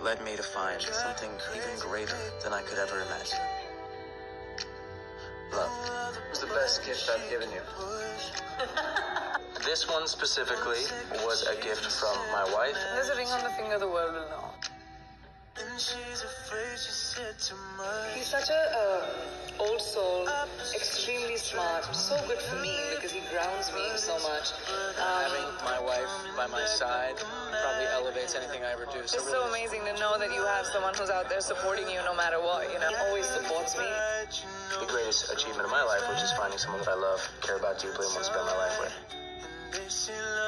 led me to find something even greater than I could ever imagine. Love. It was the best gift I've given you. This one specifically was a gift from my wife. There's a ring on the finger the world will know. He's such a old soul, extremely smart, so good for me because he grounds me so much. Having my wife by my side probably elevates anything I ever do. It's so amazing to know that you have someone who's out there supporting you no matter what, you know, always supports me. The greatest achievement of my life, which is finding someone that I love, care about deeply, and want to spend my life with.